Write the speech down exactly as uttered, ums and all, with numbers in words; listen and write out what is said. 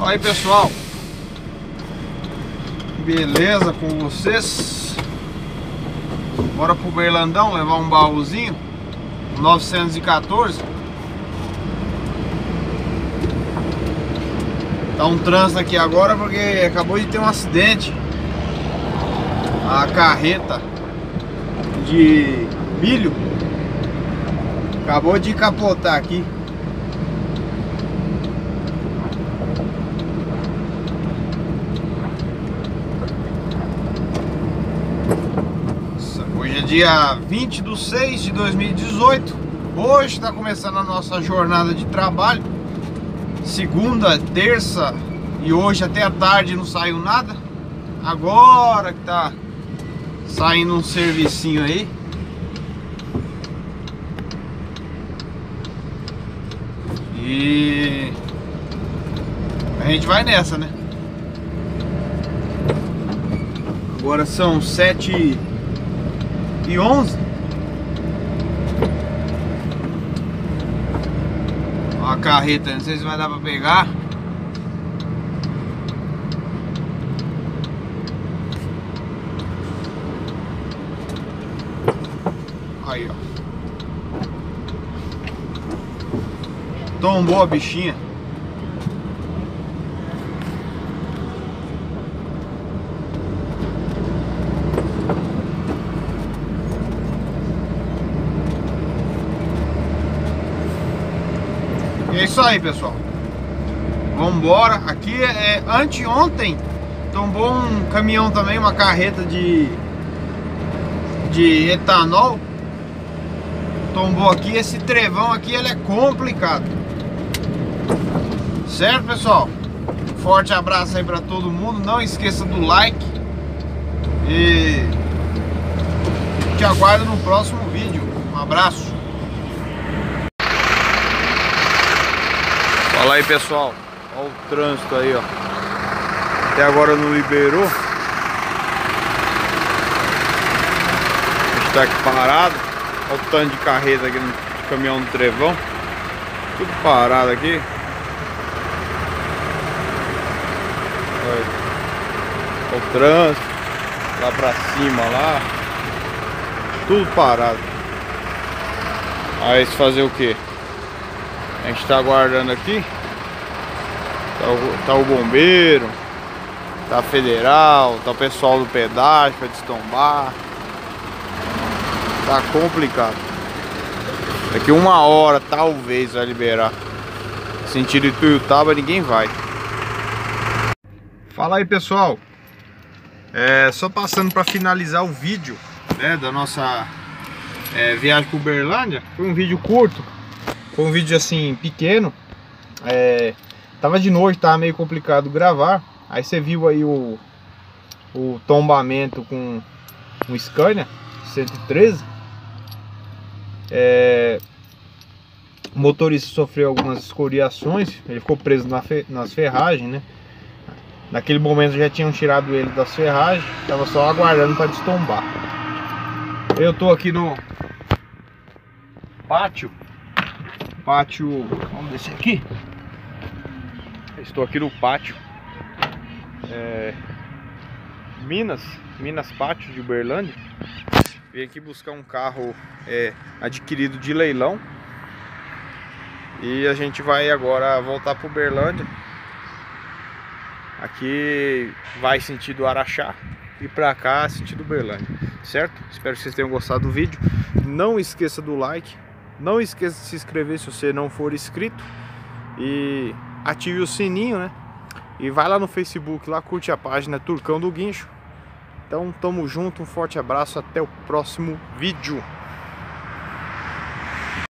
Aí pessoal, beleza com vocês? Bora pro Berlandão levar um baúzinho novecentos e quatorze. Tá um trânsito aqui agora porque acabou de ter um acidente. A carreta de milho acabou de capotar aqui. Hoje é dia vinte de seis de dois mil e dezoito. Hoje está começando a nossa jornada de trabalho. Segunda, terça e hoje até a tarde não saiu nada. Agora que tá saindo um servicinho aí. E a gente vai nessa, né? Agora são sete e onze. Ó a carreta, não sei se vai dar pra pegar. Aí, ó. Tombou a bichinha. E é isso aí, pessoal. Vambora. Aqui é anteontem tombou um caminhão também, uma carreta de de etanol. Tombou aqui. Esse trevão aqui, ele é complicado. Certo, pessoal? Forte abraço aí pra todo mundo. Não esqueça do like. E te aguardo no próximo vídeo. Um abraço. Fala aí, pessoal. Olha o trânsito aí, ó. Até agora não liberou. A gente tá aqui parado. Olha o tanto de carreta aqui no caminhão do trevão. Tudo parado aqui. Olha, olha o trânsito. Lá pra cima, lá. Tudo parado. Aí se fazer o que? A gente tá aguardando aqui. Tá o, tá o bombeiro. Tá a federal. Tá o pessoal do pedágio pra destombar. Tá complicado. Daqui uma hora talvez vai liberar. Sentido Ituiutaba ninguém vai. Fala aí, pessoal. É, só passando para finalizar o vídeo, né, da nossa é, viagem para Uberlândia. Foi um vídeo curto. Foi um vídeo assim pequeno. É, tava de noite, tava meio complicado gravar. Aí você viu aí o, o tombamento com um Scania cento e treze. É, o motorista sofreu algumas escoriações. Ele ficou preso na fe, nas ferragens, né? Naquele momento já tinham tirado ele das ferragens. Tava só aguardando para destombar. Eu tô aqui no pátio. Pátio, vamos descer aqui. Estou aqui no pátio é, Minas Minas Pátio de Uberlândia. Vim aqui buscar um carro é, adquirido de leilão. E a gente vai agora voltar para Uberlândia. Aqui vai sentido Araxá e para cá sentido Uberlândia, certo? Espero que vocês tenham gostado do vídeo. Não esqueça do like. Não esqueça de se inscrever se você não for inscrito. E ative o sininho, né? E vai lá no Facebook, lá curte a página Turcão do Guincho. Então tamo junto, um forte abraço, até o próximo vídeo.